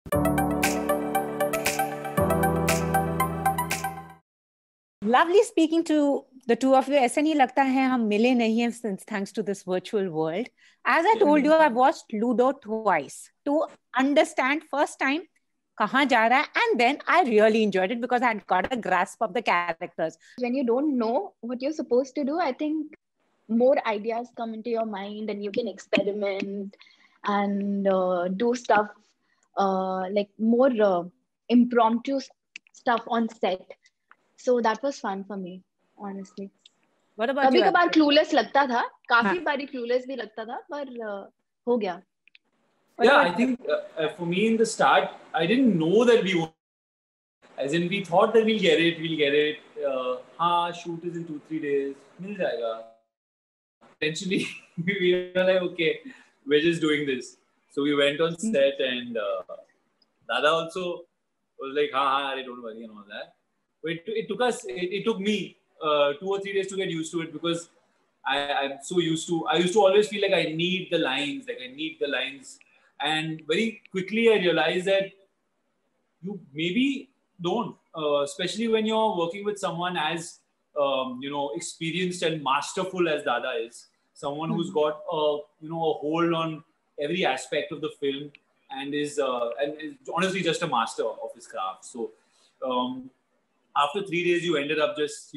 Lovely speaking to the two of you. ऐसे नहीं लगता है हम मिले नहीं हैं since thanks to this virtual world. As I told you, I watched Ludo twice to understand first time कहाँ जा रहा है, and then I really enjoyed it because I had got a grasp of the characters. When you don't know what you're supposed to do, I think more ideas come into your mind and you can experiment and do stuff like more impromptu stuff on set. So that was fun for me, honestly. What about you? कभी-कभार clueless लगता था, काफी बारी clueless भी लगता था, पर हो गया. Yeah, I think for me in the start, I didn't know that we would. As in, we thought that we'll get it. Shoot is in 2-3 days. Mil jayega. Eventually, we were like, okay, we're just doing this. So we went on set and Dada also was like, don't worry and all that. But it took me 2 or 3 days to get used to it because I'm so used to. I used to always feel like I need the lines. And very quickly I realized that you maybe don't, especially when you're working with someone as experienced and masterful as Dada is, someone who's got a hold on every aspect of the film and is honestly just a master of his craft. So after 3 days, you ended up just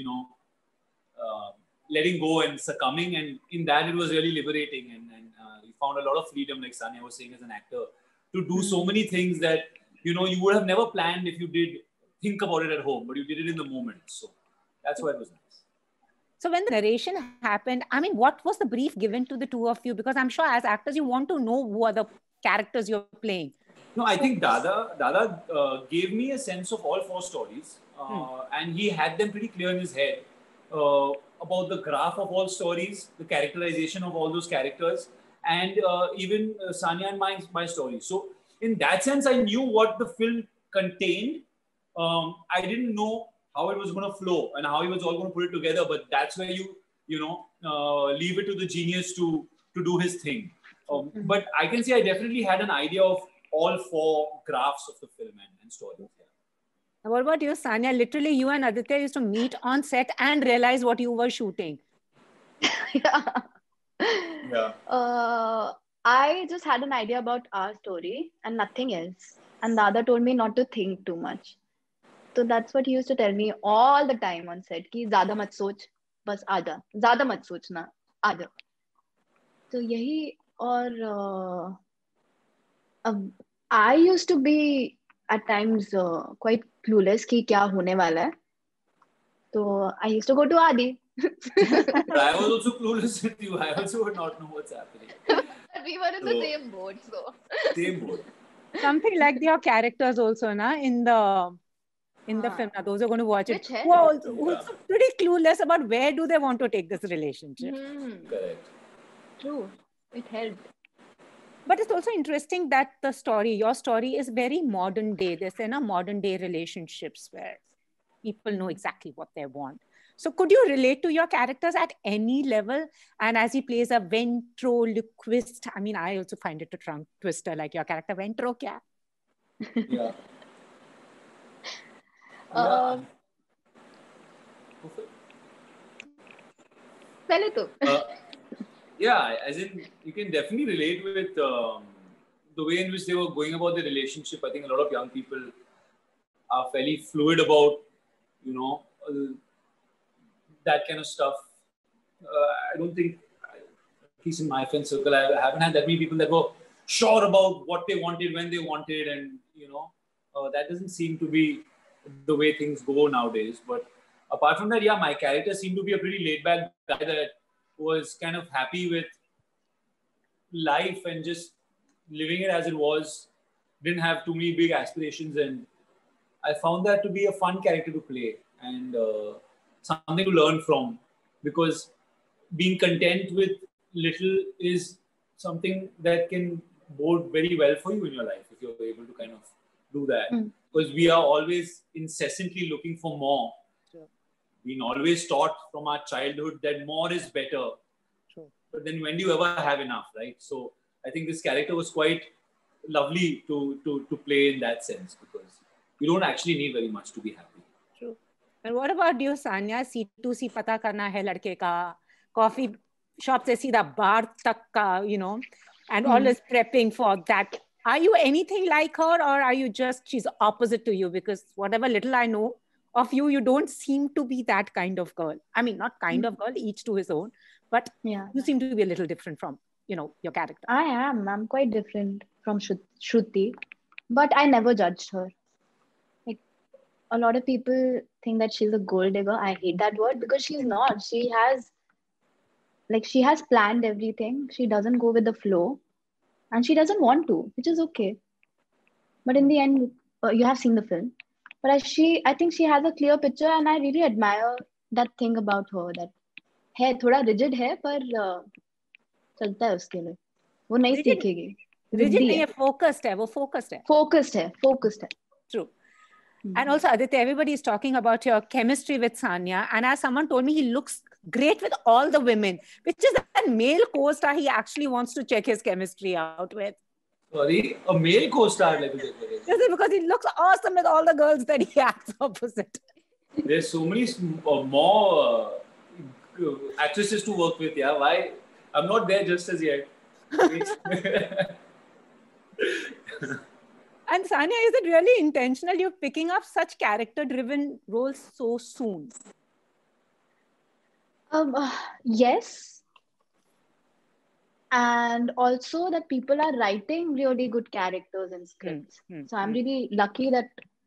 letting go and succumbing, and in that it was really liberating and you found a lot of freedom, like Sanya was saying, as an actor, to do so many things that you would have never planned if you did think about it at home, but you did it in the moment. So that's why it was nice. So when the narration happened, I mean, what was the brief given to the two of you? Because I'm sure as actors, you want to know who are the characters you're playing. No, I think Dada gave me a sense of all 4 stories, and he had them pretty clear in his head about the graph of all stories, the characterization of all those characters, and even Sanya and my story. So in that sense, I knew what the film contained. I didn't know how it was going to flow and how he was all going to put it together, but that's where you leave it to the genius to do his thing. But I can say I definitely had an idea of all 4 graphs of the film and stories. Yeah. What about you, Sanya? Literally, you and Aditya used to meet on set and realize what you were shooting. Yeah. I just had an idea about our story and nothing else. And Dada told me not to think too much. So that's what he used to tell me all the time on set. कि ज़्यादा मत सोच, बस आजा. ज़्यादा मत सोचना, आजा. तो यही और I used to be at times quite clueless कि क्या होने वाला है. So I used to go to Adi. But I was also clueless with you. I also would not know what's happening. We were in the same boat, so. Same boat. Something like your characters also, in the film. Now, those who are going to watch it who are also pretty clueless about where do they want to take this relationship. Correct. True. It helped. But it's also interesting that your story is very modern day. There's modern day relationships where people know exactly what they want. So could you relate to your characters at any level? And as he plays a ventriloquist, I mean, I also find it a tongue twister, like your character Ventro kya? Yeah. पहले तो. Yeah, as in you can definitely relate with the way in which they were going about the relationship. I think a lot of young people are fairly fluid about, that kind of stuff. I don't think, at least in my friend circle, I haven't had that many people that were sure about what they wanted, when they wanted, and that doesn't seem to be the way things go nowadays. But apart from that, yeah, my character seemed to be a pretty laid-back guy that was kind of happy with life and just living it as it was, didn't have too many big aspirations, and I found that to be a fun character to play and something to learn from, because being content with little is something that can bode very well for you in your life if you're able to kind of do that. Because we are always incessantly looking for more. Sure. Being always taught from our childhood that more is better. Sure. But then when do you ever have enough, right? So I think this character was quite lovely to play in that sense, because you don't actually need very much to be happy. True. And what about you, Sanya? C2C pata karna hai ladke ka, coffee shop se seedha bar tak ka, you know, and always prepping for that. Are you anything like her, or are you just, she's opposite to you? Because whatever little I know of you, you don't seem to be that kind of girl. I mean, not kind of girl, each to his own, but Yeah. you seem to be a little different from, you know, your character. I am. I'm quite different from Shruti, but I never judged her. Like, a lot of people think that she's a gold digger. I hate that word because she's not. She has planned everything. She doesn't go with the flow, and she doesn't want to, which is okay. But in the end, you have seen the film. But I think she has a clear picture, and I really admire that thing about her. That है थोड़ा rigid है, पर चलता है उसके लिए. वो नहीं सीखेगी. Rigid नहीं है, focused है, वो focused है. Focused है. True. And also, Aditya, everybody is talking about your chemistry with Sanya. And as someone told me, he looks great with all the women, which is that male co-star he actually wants to check his chemistry out with. Sorry, a male co-star level. Yes, because he looks awesome with all the girls that he acts opposite. There's so many more actresses to work with. Yeah, why? I'm not there just as yet. And Sanya, is it really intentional you're picking up such character-driven roles so soon? Yes. And also that people are writing really good characters and scripts. So I'm really lucky that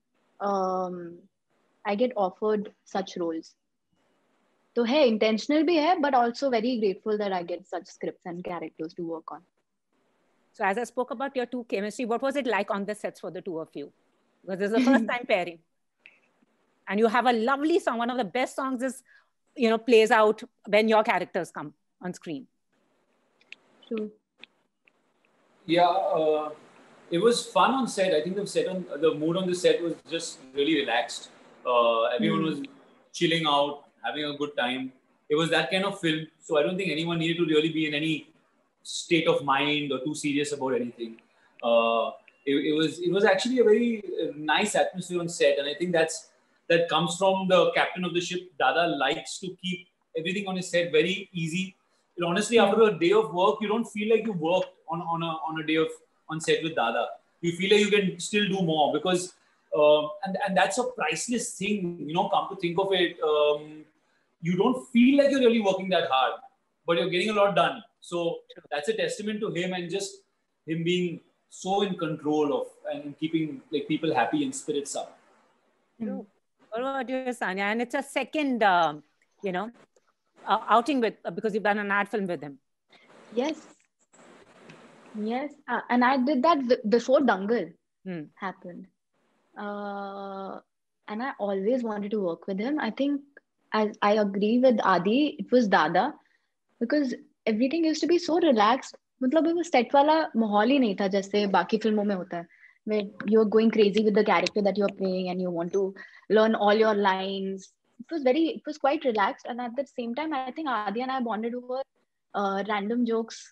I get offered such roles. So hey, intentional bhi hai, but also very grateful that I get such scripts and characters to work on. So as I spoke about your two chemistry, what was it like on the sets for the two of you? Because this is the first time pairing. And you have a lovely song. One of the best songs is, you know, plays out when your characters come on screen. True. Yeah, it was fun on set. I think the mood on the set was just really relaxed. Everyone was chilling out, having a good time. It was that kind of film. So I don't think anyone needed to really be in any state of mind or too serious about anything. It was actually a very nice atmosphere on set, and I think that comes from the captain of the ship. Dada likes to keep everything on his set very easy. And honestly, after a day of work, you don't feel like you worked on a day on set with Dada. You feel like you can still do more, because and that's a priceless thing. You know, come to think of it, you don't feel like you're really working that hard, but you're getting a lot done. So that's a testament to him, and just him being so in control of and keeping like people happy and spirits up. What about you, Sanya? And it's a second, you know, outing with, because you've done an ad film with him. Yes. And I did that before Dangal happened. And I always wanted to work with him. I think I agree with Adi, it was Dada, because everything used to be so relaxed. मतलब वो set वाला माहौल ही नहीं था जैसे बाकी फिल्मों में होता है, where you're going crazy with the character that you're playing and you want to learn all your lines. It was quite relaxed, and at the same time, I think Adi and I bonded over random jokes,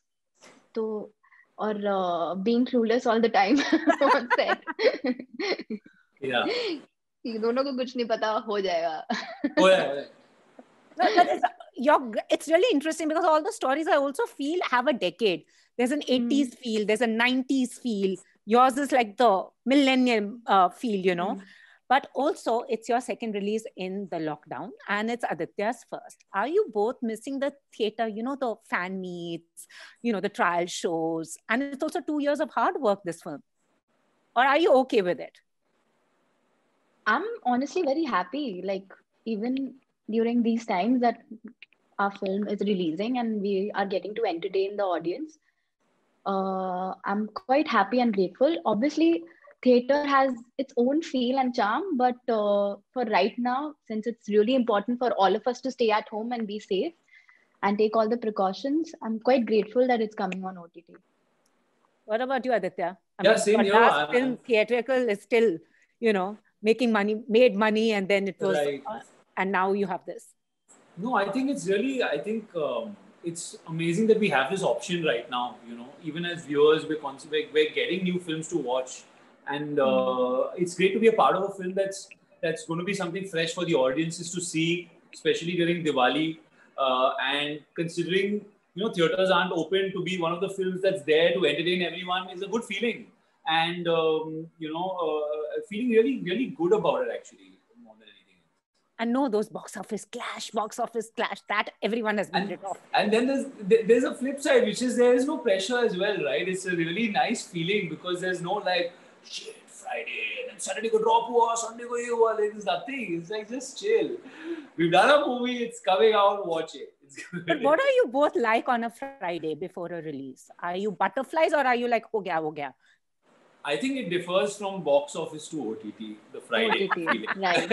or being clueless all the time on set. Yeah. दोनों को कुछ नहीं पता, हो जाएगा. No, but it's really interesting because all the stories I also feel have a decade. There's an 80s feel, there's a 90s feel. Yours is like the millennium feel, you know. But also, it's your second release in the lockdown, and it's Aditya's first. Are you both missing the theater, you know, the fan meets, you know, the trial shows? And it's also 2 years of hard work, this film. Or are you okay with it? I'm honestly very happy. Like, even during these times that our film is releasing and we are getting to entertain the audience, I'm quite happy and grateful. Obviously, theater has its own feel and charm, but for right now, since it's really important for all of us to stay at home and be safe and take all the precautions, I'm quite grateful that it's coming on OTT. What about you, Aditya? Same here. Last film, theatrical, is still, you know, made money, and then it was, right. And now you have this. No, I think it's really, it's amazing that we have this option right now. You know, even as viewers, we're getting new films to watch, and it's great to be a part of a film that's going to be something fresh for the audiences to see, especially during Diwali. And considering theaters aren't open, to be one of the films that's there to entertain everyone is a good feeling, and feeling really really good about it actually, more than anything else. And no, those box office clash, that everyone has been rid of. And then there's a flip side, which is there is no pressure as well, right? It's a really nice feeling because there's no like, shit, Friday, then Saturday ko drop hua, Sunday ko ye hua, like there's nothing. It's like, just chill. We've done a movie, it's coming out, watch it. But what are you both like on a Friday before a release? Are you butterflies or are you like, ho gaya? I think it differs from box office to OTT, the Friday feeling. Right.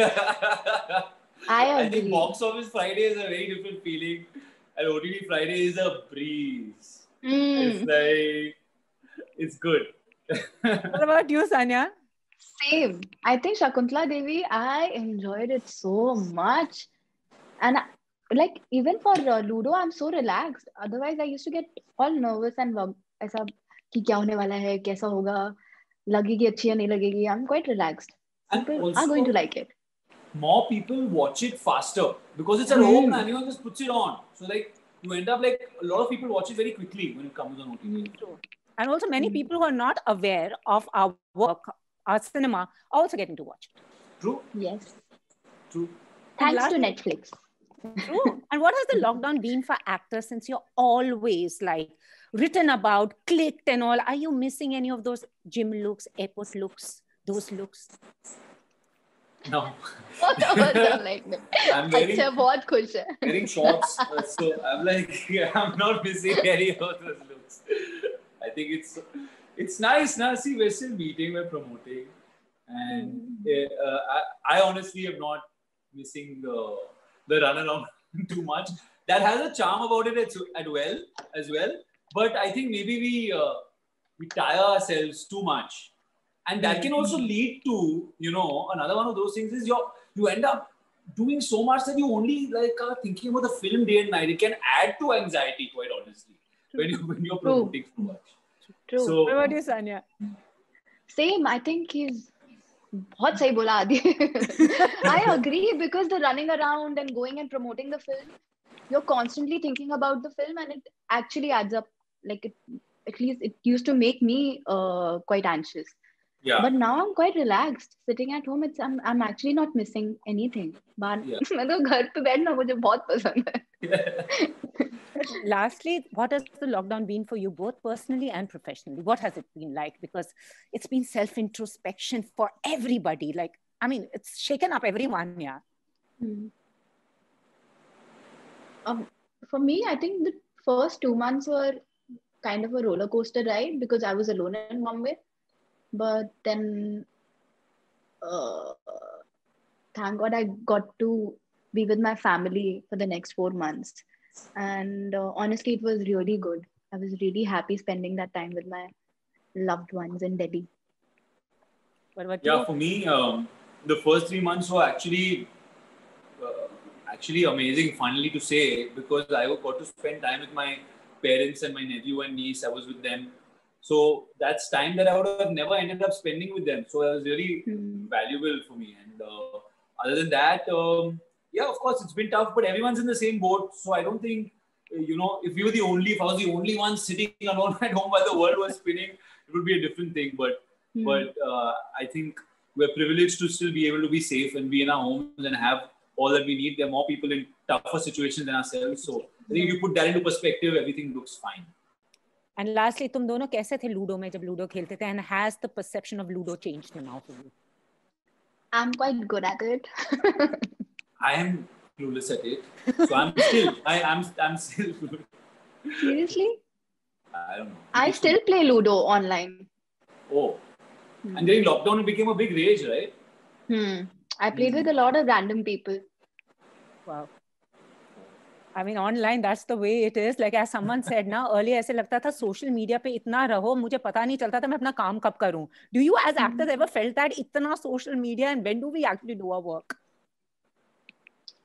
I agree. think box office Friday is a very different feeling, and OTT Friday is a breeze. It's like, it's good. What about you, Sanya? Same. I think Shakuntala Devi, I enjoyed it so much. And like, even for Ludo, I'm so relaxed. Otherwise, I used to get all nervous and ऐसा कि क्या होने वाला है, कैसा होगा, लगेगी अच्छी या नहीं लगेगी. I'm quite relaxed. People are going to like it. More people watch it faster because it's at home and anyone just puts it on. So like, you end up like, a lot of people watch it very quickly when it comes on OTT. True. And also many people who are not aware of our work, our cinema, are also getting to watch it. True. Yes. True. Thanks to Netflix. True. And what has the lockdown been for actors, since you're always like written about, clicked and all? Are you missing any of those gym looks, airport looks, those looks? No. I'm wearing shorts, so I'm like, I'm not missing any of those looks. I think it's nice now. See, we're still meeting, we're promoting, and I honestly am not missing the run around too much. That has a charm about it as well. But I think maybe we tire ourselves too much. And that can also lead to, another one of those things is you end up doing so much that you only like are thinking about the film day and night. It can add to anxiety, quite honestly, when you're promoting so much. True. So, what about you, Sanya? Same. I think he's बहुत सही बोला आदि. I agree, because the running around and going and promoting the film, you're constantly thinking about the film, and it actually adds up. Like, at least it used to make me quite anxious. Yeah. But now I'm quite relaxed. Sitting at home, I'm actually not missing anything. But मैं तो घर पे बैठना मुझे बहुत पसंद है. Lastly, what has the lockdown been for you, both personally and professionally? What has it been like? Because it's been self-introspection for everybody. Like, I mean, it's shaken up everyone, yeah. For me, I think the first 2 months were kind of a roller coaster ride because I was alone in Bombay. But then, thank God I got to be with my family for the next 4 months. And honestly, it was really good. I was really happy spending that time with my loved ones in Delhi. What about you? Yeah, for me, the first 3 months were actually amazing, finally to say, because I got to spend time with my parents and my nephew and niece. I was with them. So that's time that I would have never ended up spending with them. So it was really valuable for me. And other than that, yeah, of course, it's been tough, but everyone's in the same boat. So I don't think, if I was the only one sitting alone at home while the world was spinning, it would be a different thing. But I think we're privileged to still be able to be safe and be in our homes and have all that we need. There are more people in tougher situations than ourselves. So I think if you put that into perspective, everything looks fine. And lastly, तुम दोनों कैसे थे ludo में जब ludo खेलते थे? And has the perception of Ludo changed now for you? I'm quite good at it. I am clueless at it. So I'm still Seriously? I don't know. I still play Ludo online. Oh. And during lockdown, it became a big rage, right? I played with a lot of random people. Wow. I mean, online, that's the way it is. Like, as someone said now, earlier ऐसे लगता था social media पे इतना रहो, मुझे पता नहीं चलता था मैं अपना काम कब करूं. Do you as actors ever felt that इतना social media, and when do we actually do our work?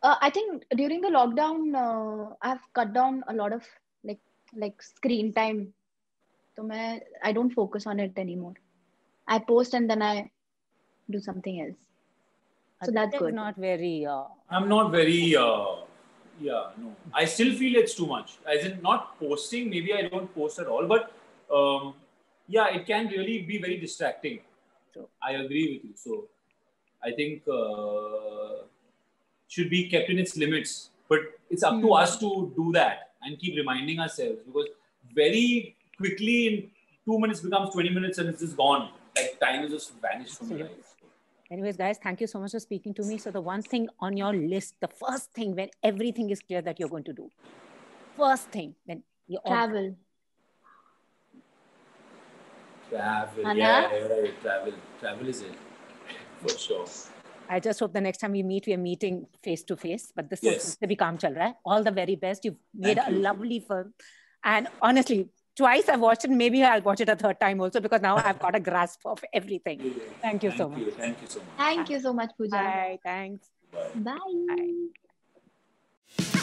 I think during the lockdown, I've cut down a lot of like screen time. So I don't focus on it anymore. I post and then I do something else. So that's Aditya is good. not very. I'm not very, no. I still feel it's too much. As in, not posting, maybe I don't post at all, but yeah, it can really be very distracting. True. I agree with you. So I think should be kept in its limits, but it's up to us to do that and keep reminding ourselves, because very quickly in 2 minutes becomes 20 minutes and it's just gone. Like time is just vanished from your life. Anyways, guys, thank you so much for speaking to me. So the one thing on your list, the first thing when everything is clear that you're going to do, first thing when you Travel. Travel, Anna? yeah, right. Travel is it for sure. I just hope the next time we meet, we are meeting face to face. But this Yes. is bhi kaam chal raha hai. All the very best. You've made Thank a you. lovely film, and honestly, twice I've watched it. Maybe I'll watch it a third time also, because now I've got a grasp of everything. Thank you so much. Thank you so much. Thank you so much, Pooja. Bye. Thanks. Bye. Bye. Bye.